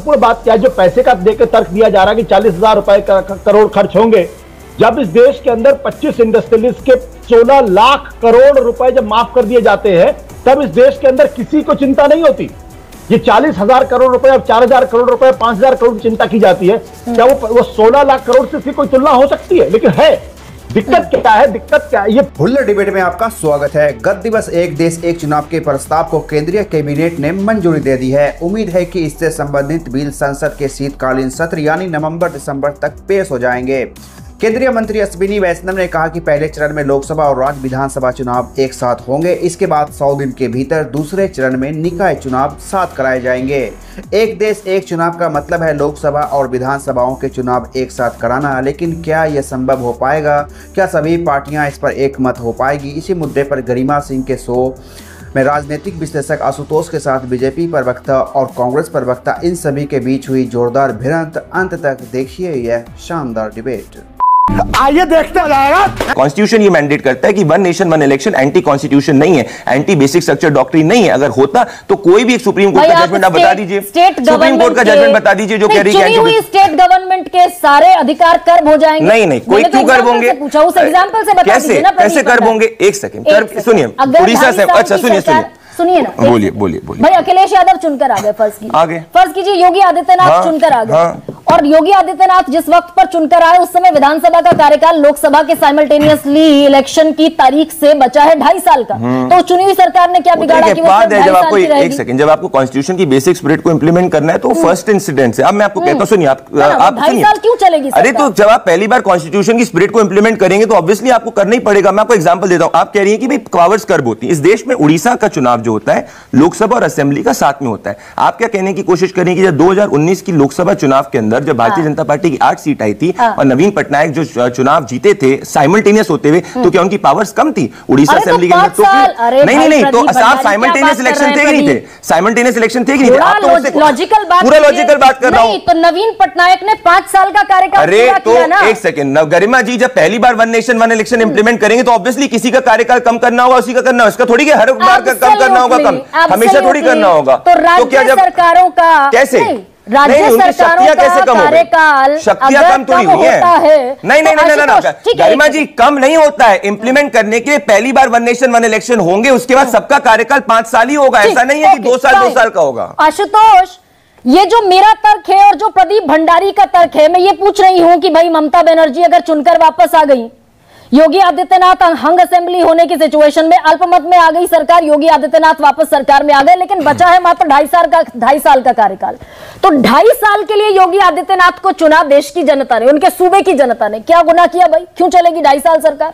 महत्वपूर्ण बात क्या है, जो पैसे का देकर तर्क दिया जा रहा है कि 40,000 रुपए करोड़ खर्च होंगे, जब इस देश के अंदर 25 इंडस्ट्रियलिस्ट के 16 लाख करोड़ रुपए जब माफ कर दिए जाते हैं, तब इस देश के अंदर किसी को चिंता नहीं होती। ये 40,000 करोड़ रुपए, अब 4,000 करोड़ रुपए, 5,000 करोड़ की चिंता की जाती है। क्या वो 16 लाख करोड़ से इसकी कोई तुलना हो सकती है? लेकिन है। दिक्कत क्या है? दिक्कत क्या है? ये हुल्लड़ डिबेट में आपका स्वागत है। गत दिवस एक देश एक चुनाव के प्रस्ताव को केंद्रीय कैबिनेट ने मंजूरी दे दी है। उम्मीद है कि इससे संबंधित बिल संसद के शीतकालीन सत्र यानी नवंबर-दिसंबर तक पेश हो जाएंगे। केंद्रीय मंत्री अश्विनी वैष्णव ने कहा कि पहले चरण में लोकसभा और राज्य विधानसभा चुनाव एक साथ होंगे। इसके बाद 100 दिन के भीतर दूसरे चरण में निकाय चुनाव साथ कराए जाएंगे। एक देश एक चुनाव का मतलब है लोकसभा और विधानसभाओं के चुनाव एक साथ कराना। लेकिन क्या यह संभव हो पाएगा? क्या सभी पार्टियां इस पर एकमत हो पाएगी? इसी मुद्दे पर गरिमा सिंह के शो में राजनीतिक विश्लेषक आशुतोष के साथ बीजेपी प्रवक्ता और कांग्रेस प्रवक्ता, इन सभी के बीच हुई जोरदार भिड़ंत। अंत तक देखिए यह शानदार डिबेट। आइए देखते जाएगा। कॉन्स्टिट्यूशन ये मैंडेट करता है कि one nation one election anti constitution नहीं है, एंटी बेसिक स्ट्रक्चर डॉक्ट्रिन नहीं है। अगर होता तो कोई भी एक सुप्रीम कोर्ट का जजमेंट आप बता दीजिए, सुप्रीम कोर्ट का जजमेंट बता दीजिए जो कह रही है स्टेट गवर्नमेंट के सारे अधिकार कर्ब हो जाएंगे। नहीं, कोई क्यों कर्ब होंगे? पूछा उस एग्जांपल से बता दीजिए ना। कैसे कर्ब होंगे? एक सेकंड सुनिए, उड़ीसा से, अच्छा सुनिए ना, बोलिए भाई अखिलेश यादव चुनकर आ गए, फर्ज कीजिए योगी आदित्यनाथ चुनकर आ गए, और योगी आदित्यनाथ जिस वक्त पर चुनकर आए उस समय विधानसभा का कार्यकाल लोकसभा के साइमल्टेनियसली इलेक्शन की तारीख से बचा है 2.5 साल का। तो चुनी हुई सरकार ने क्या बिगाड़ा कि वो जब आपको एक सेकंड, जब आपको कॉन्स्टिट्यूशन की बेसिक स्पिरिट को इंप्लीमेंट करना है तो फर्स्ट इंसिडेंट से। अब मैं आपको कहता हूं, सुनिए, आप 2.5 साल क्यों चलेगी? अरे तो जब आप पहली बार कॉन्स्टिट्यूशन की स्पिरिट को इंप्लीमेंट करेंगे तो ऑब्वियसली आपको करना ही पड़ेगा। मैं आपको एग्जांपल देता हूं। आप कह रही हैं कि भाई पावर्स कर्ब होती है। इस देश में उड़ीसा का चुनाव जो होता है लोकसभा और असेंबली का साथ में होता है। आप क्या कहने की कोशिश करें कि जब 2019 की लोकसभा चुनाव के अंदर जब भारतीय जनता पार्टी की 8 सीट आई थी और नवीन पटनायक जो चुनाव जीते थे साइमल्टेनियस होते हुए, तो क्या उनकी पावर्स कम थी उड़ीसा असेंबली के अंदर? तो नहीं, तो आप साइमल्टेनियस इलेक्शन थे कि नहीं थे? साइमल्टेनियस इलेक्शन थे कि नहीं थे? आप तो लॉजिकल बात, पूरा लॉजिकल बात कर रहा हूं। तो नवीन पटनायक ने 5 साल का कार्यकाल पूरा किया ना। एक सेकंड, गरिमा जी, जब पहली बार one nation one election implement करेंगे तो ऑब्वियसली किसी का कार्यकाल कम करना होगा, उसी का करना होगा। इसका थोड़ी कि हर बार का कम करना होगा, कम हमेशा थोड़ी करना होगा। तो राज्य सरकारों का कैसे? राज्य सरकारों का कार्यकाल शक्तियां कम थोड़ी हुई है। नहीं, गरिमा जी, कम नहीं होता है। इंप्लीमेंट करने के लिए पहली बार वन नेशन वन इलेक्शन होंगे, उसके बाद सबका कार्यकाल 5 साल ही होगा। ऐसा नहीं है कि 2 साल का होगा। आशुतोष, ये जो मेरा तर्क है और जो प्रदीप भंडारी का तर्क है, मैं ये पूछ रही हूं कि भाई ममता बनर्जी अगर चुनकर वापस आ गई, योगी आदित्यनाथ हंग असेंबली होने की सिचुएशन में अल्पमत में आ गई सरकार, योगी आदित्यनाथ वापस सरकार में आ गए, लेकिन बचा है मात्र 2.5 साल का कार्यकाल। तो 2.5 साल के लिए योगी आदित्यनाथ को चुना देश की जनता ने, उनके सूबे की जनता ने। क्या गुनाह किया भाई? क्यों चलेगी 2.5 साल सरकार?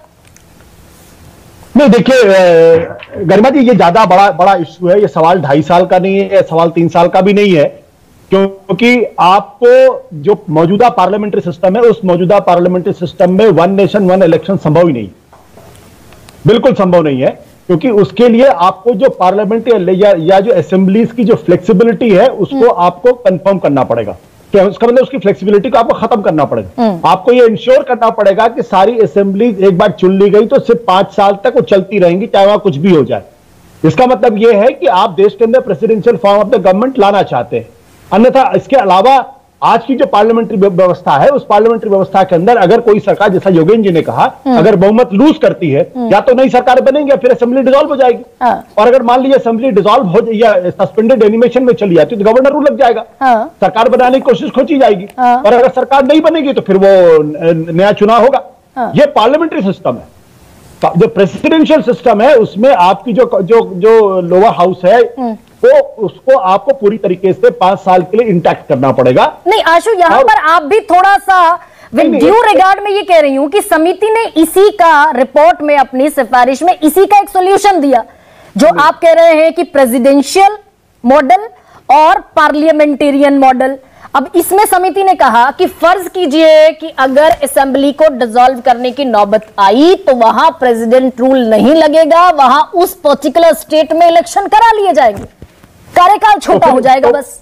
नहीं, देखिए गरिमा जी, ये ज्यादा बड़ा इश्यू है। ये सवाल 2.5 साल का नहीं है, सवाल 3 साल का भी नहीं है, क्योंकि आपको जो मौजूदा पार्लियामेंट्री सिस्टम है, उस मौजूदा पार्लियामेंट्री सिस्टम में वन नेशन वन इलेक्शन संभव ही नहीं, बिल्कुल संभव नहीं है। क्योंकि उसके लिए आपको जो पार्लियामेंट्री या जो असेंबलीज की जो फ्लेक्सिबिलिटी है उसको आपको कंफर्म करना पड़ेगा। क्या उसका मतलब? उसकी फ्लेक्सिबिलिटी को आपको खत्म करना पड़ेगा। आपको ये इंश्योर करना पड़ेगा कि सारी असेंबलीज एक बार चुन ली गई तो सिर्फ 5 साल तक वो चलती रहेंगी, चाहे वहां कुछ भी हो जाए। इसका मतलब यह है कि आप देश के अंदर presidential form of the government लाना चाहते हैं। अन्यथा इसके अलावा आज की जो पार्लियामेंट्री व्यवस्था है, उस पार्लियामेंट्री व्यवस्था के अंदर अगर कोई सरकार, जैसा योगेंद्र जी ने कहा, अगर बहुमत लूज करती है, या तो नई सरकार बनेगी या फिर असेंबली डिसॉल्व हो जाएगी। और अगर मान लीजिए असेंबली डिसॉल्व हो या सस्पेंडेड एनिमेशन में चली जाती तो गवर्नर रूल लग जाएगा, सरकार बनाने की कोशिश खोजी जाएगी, और अगर सरकार नहीं बनेगी तो फिर वो नया चुनाव होगा। ये पार्लियामेंट्री सिस्टम है। जो प्रेसिडेंशियल सिस्टम है उसमें आपकी जो लोअर हाउस है वो उसको आपको पूरी तरीके से 5 साल के लिए इंटैक्ट करना पड़ेगा। नहीं आशु, यहां पर आप भी थोड़ा सा विद ड्यू रिगार्ड में ये कह रही हूं कि समिति ने इसी का रिपोर्ट में, अपनी सिफारिश में इसी का एक सॉल्यूशन दिया, जो आप कह रहे हैं कि प्रेसिडेंशियल मॉडल और पार्लियामेंटेरियन मॉडल। अब इसमें समिति ने कहा कि फर्ज कीजिए कि अगर असेंबली को डिसॉल्व करने की नौबत आई तो वहां प्रेसिडेंट रूल नहीं लगेगा, वहां उस पर्टिकुलर स्टेट में इलेक्शन करा लिए जाएंगे, कार्यकाल छोटा हो जाएगा बस।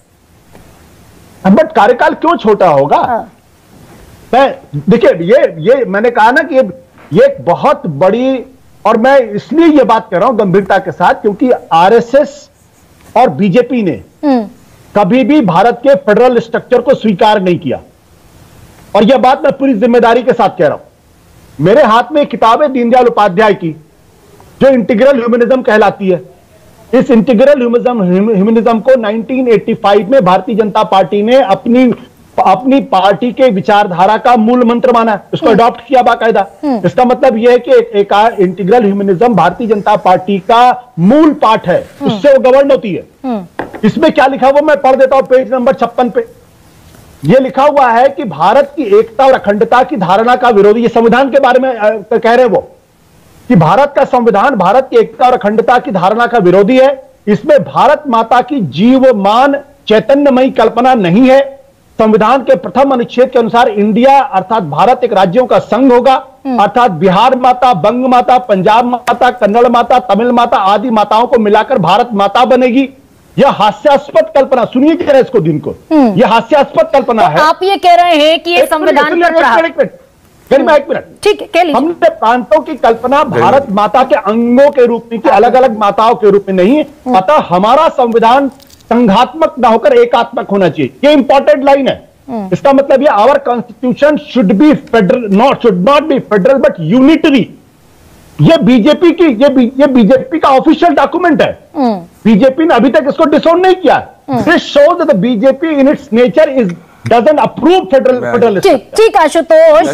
बट कार्यकाल क्यों छोटा होगा? देखिए, ये मैंने कहा ना कि ये एक बहुत बड़ी, और मैं इसलिए ये बात कर रहा हूं गंभीरता के साथ, क्योंकि आरएसएस और बीजेपी ने कभी भी भारत के फेडरल स्ट्रक्चर को स्वीकार नहीं किया। और यह बात मैं पूरी जिम्मेदारी के साथ कह रहा हूं। मेरे हाथ में किताब है दीनदयाल उपाध्याय की, जो इंटीग्रल ह्यूमनिज्म कहलाती है। इस इंटीग्रल ह्यूमनिज्म को 1985 में भारतीय जनता पार्टी ने अपनी पार्टी के विचारधारा का मूल मंत्र माना, इसको अडॉप्ट किया बाकायदा। इसका मतलब यह है कि एक integral humanism Bharatiya Janata party का मूल पाठ है, उससे वो गवर्न होती है। इसमें क्या लिखा हुआ मैं पढ़ देता हूं, पेज नंबर 56 पे यह लिखा हुआ है कि भारत की एकता और अखंडता की धारणा का विरोधी, ये संविधान के बारे में कह रहे हैं वो, कि भारत का संविधान भारत की एकता और अखंडता की धारणा का विरोधी है। इसमें भारत माता की जीवमान चैतन्यमयी कल्पना नहीं है। संविधान के प्रथम अनुच्छेद के अनुसार इंडिया अर्थात भारत एक राज्यों का संघ होगा, अर्थात बिहार माता, बंग माता, पंजाब माता, कन्नड़ माता, तमिल माता आदि माताओं को मिलाकर भारत माता बनेगी। यह हास्यास्पद कल्पना, सुनिए जरा इसको दिन को, यह हास्यास्पद कल्पना है। आप ये कह रहे हैं कि ये संविधान पर रहा। एक मिनट, ठीक है, कह लीजिए। हमने प्रांतों की कल्पना भारत माता के अंगों के रूप में, अलग अलग माताओं के रूप में नहीं, अतः हमारा संविधान संघात्मक ना होकर एकात्मक होना चाहिए। ये इंपॉर्टेंट लाइन है। इसका मतलब ये our constitution should not be federal but unitary. ये बीजेपी की ये बीजेपी का ऑफिशियल डॉक्यूमेंट है। बीजेपी ने अभी तक इसको डिसोन नहीं किया। This shows that the BJP in its nature is doesn't approve federal. ठीक आशुतोष,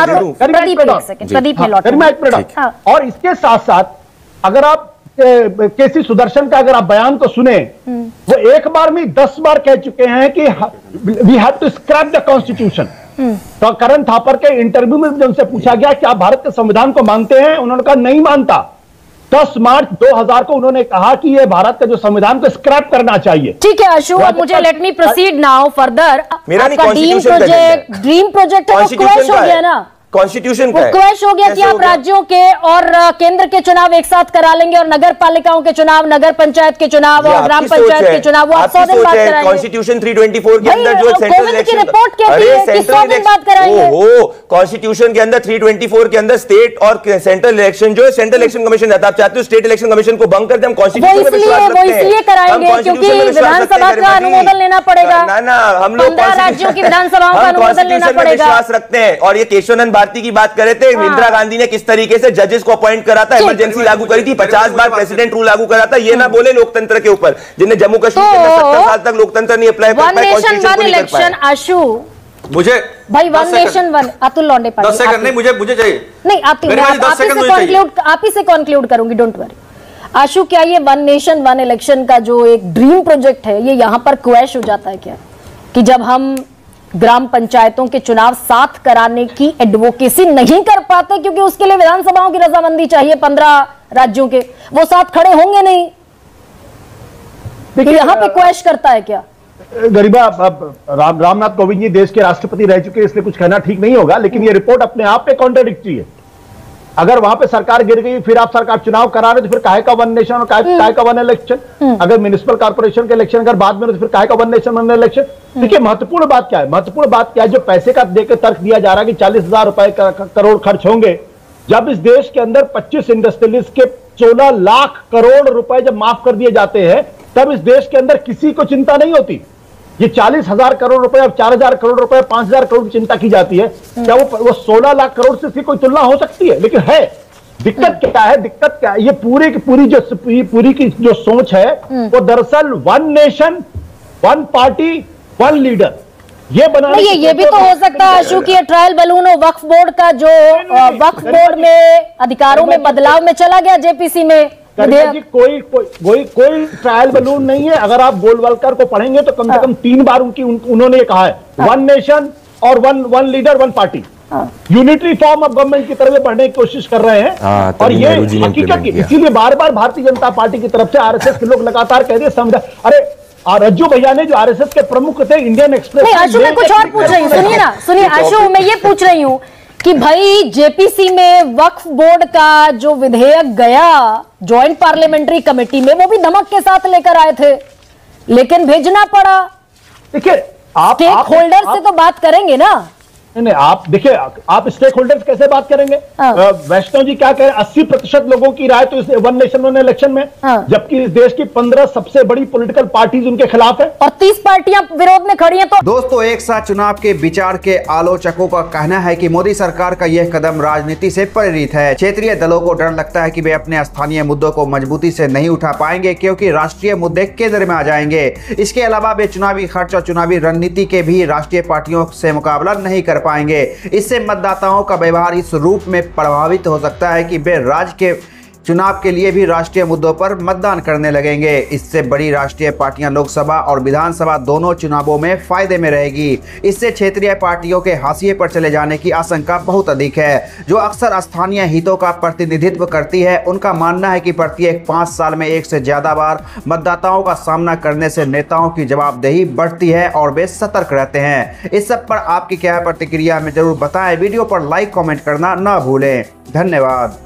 प्रदीप, और इसके साथ साथ अगर आप केसी सुदर्शन का अगर आप बयान को सुने, वो एक बार में 10 बार कह चुके हैं कि we have to scrap the constitution. तो करण थापर के इंटरव्यू में जब उनसे पूछा गया कि आप भारत के संविधान को मानते हैं, उन्होंने कहा नहीं मानता। 10 मार्च 2000 को उन्होंने कहा कि ये भारत का जो संविधान को स्क्रैप करना चाहिए। ठीक है आशु, अब मुझे let me proceed now further. आपका ड्रीम प्रोजेक्ट है वो क्रैश हो गया ना, कॉन्स्टिट्यूशन का क्रैश हो गया कि आप राज्यों के और केंद्र के चुनाव एक साथ करा लेंगे और नगर पालिकाओं के चुनाव, नगर पंचायत के चुनाव और ग्राम पंचायत के चुनाव वो आप 100 दिन बाद कराएंगे। कॉन्स्टिट्यूशन 324 के अंदर जो सेंट्रल इलेक्शन की रिपोर्ट कहती है कि 100 दिन बाद कराएंगे। ओहो, कॉन्स्टिट्यूशन के अंदर 324 के अंदर स्टेट और सेंट्रल इलेक्शन जो है सेंट्रल इलेक्शन कमीशन रहता है। आप चाहते हो स्टेट इलेक्शन कमीशन को भंग कर दे? हम कॉन्स्टिट्यूशन में विश्वास रखते हैं। वो इसलिए कराएंगे क्योंकि विधानसभा का अनुमोदन लेना पड़ेगा। ना हम लोग 15 राज्यों की विधानसभाओं का अनुमोदन लेना पड़ेगा। विश्वास रखते हैं। और ये केशवानंद भारती की बात करे, इंदिरा गांधी ने किस तरीके से जजेस को अपॉइंट करा था, इमरजेंसी लागू करी थी, 50 बार प्रेसिडेंट रूल लागू करा था। ये ना बोले लोकतंत्र के ऊपर, जिन्हें जम्मू कश्मीर के अंदर 70 साल तक लोकतंत्र नहीं अप्लाई कर पाए, कॉन्स्टिट्यूशन को नहीं कर पाए। आशु मुझे भाई वन नेशन वन, अतुल लौंडे 10 सेकंड नहीं, मुझे चाहिए नहीं, आप ही से कंक्लूड करूंगी, डोंट वरी। आशु, क्या ये वन नेशन वन इलेक्शन का जो एक ड्रीम प्रोजेक्ट है, ये यहां पर क्रैश हो जाता है क्या? कि जब हम ग्राम पंचायतों के चुनाव साथ कराने की एडवोकेसी नहीं कर पाते क्योंकि उसके लिए विधानसभाओं की रजामंदी चाहिए 15 राज्यों के, वो साथ खड़े होंगे नहीं, तो यहां पे क्रैश करता है क्या? गरीबा, रामनाथ कोविंद जी देश के राष्ट्रपति रह चुके हैं, इसलिए कुछ कहना ठीक नहीं होगा, लेकिन ये रिपोर्ट अपने आप पे कॉन्ट्राडिक्टरी है। अगर वहां पे सरकार गिर गई, फिर आप सरकार चुनाव करा रहे, तो फिर काहे का वन नेशन और काहे का वन इलेक्शन? अगर म्युनिसिपल कॉर्पोरेशन के इलेक्शन अगर बाद में, तो फिर काहे का वन नेशन वन इलेक्शन? देखिए महत्वपूर्ण बात क्या है, महत्वपूर्ण बात क्या है, जो पैसे का देकर तर्क दिया जा रहा है कि 40,000 रुपए करोड़ खर्च होंगे, जब इस देश के अंदर 25 इंडस्ट्रियलिस्ट के 16 लाख करोड़ रुपए जब माफ कर दिए जाते हैं, तब इस देश के अंदर किसी को चिंता नहीं होती। ये 40,000 करोड़ रुपए और 4,000 करोड़ रुपए, 5,000 करोड़ की चिंता की जाती है, क्या वो 16 लाख करोड़ से कोई तुलना हो सकती है? लेकिन है। दिक्कत क्या है? दिक्कत क्या है? ये पूरी की जो सोच है, वो दरअसल one nation one party one leader ये बनाने। ये भी तो हो सकता है आशु की ट्रायल बैलून हो वक्फ बोर्ड का, जो वक्फ बोर्ड में अधिकारों में बदलाव में चला गया जेपीसी में। जी कोई ट्रायल बैलून नहीं है। अगर आप गोलवलकर को पढ़ेंगे तो कम से कम 3 बार उन्होंने ये कहा है, वन नेशन और one leader one party, unitary form of government की तरफ बढ़ने की कोशिश कर रहे हैं। और ये हकीकत, इसीलिए बार बार भारतीय जनता पार्टी की तरफ से आरएसएस के लोग लगातार कह रहे, अरे रज्जू भैया ने जो आरएसएस के प्रमुख थे, इंडियन एक्सप्रेस। नहीं आशु, मैं कुछ और पूछ रही हूँ, सुनिए ना, सुनिए आशु, मैं ये पूछ रही हूँ कि भाई जेपीसी में वक्फ बोर्ड का जो विधेयक गया ज्वाइंट पार्लियामेंट्री कमेटी में, वो भी धमक के साथ लेकर आए थे, लेकिन भेजना पड़ा। देखिए स्टेक होल्डर से तो बात करेंगे ना। नहीं, आप देखिए, आप स्टेक होल्डर्स कैसे बात करेंगे? वैष्णव जी क्या कह रहे हैं, 80% लोगों की राय तो इस वन नेशन वन इलेक्शन में, जबकि इस देश की 15 सबसे बड़ी पॉलिटिकल पार्टीज उनके खिलाफ है और 30 पार्टियां विरोध में खड़ी हैं। तो दोस्तों, एक साथ चुनाव के विचार के आलोचकों का कहना है कि मोदी सरकार का यह कदम राजनीति से प्रेरित है। क्षेत्रीय दलों को डर लगता है कि वे अपने स्थानीय मुद्दों को मजबूती से नहीं उठा पाएंगे, क्योंकि राष्ट्रीय मुद्दे केंद्र में आ जाएंगे। इसके अलावा वे चुनावी खर्च और चुनावी रणनीति के भी राष्ट्रीय पार्टियों से मुकाबला नहीं कर पाएंगे। इससे मतदाताओं का व्यवहार इस रूप में प्रभावित हो सकता है कि वे राज्य के चुनाव के लिए भी राष्ट्रीय मुद्दों पर मतदान करने लगेंगे। इससे बड़ी राष्ट्रीय पार्टियां लोकसभा और विधानसभा दोनों चुनावों में फायदे में रहेगी। इससे क्षेत्रीय पार्टियों के हाशिए पर चले जाने की आशंका बहुत अधिक है, जो अक्सर स्थानीय हितों का प्रतिनिधित्व करती है। उनका मानना है कि प्रत्येक 5 साल में एक से ज्यादा बार मतदाताओं का सामना करने से नेताओं की जवाबदेही बढ़ती है और वे सतर्क रहते हैं। इस सब पर आपकी क्या प्रतिक्रिया हमें जरूर बताएं। वीडियो पर लाइक कमेंट करना ना भूलें। धन्यवाद।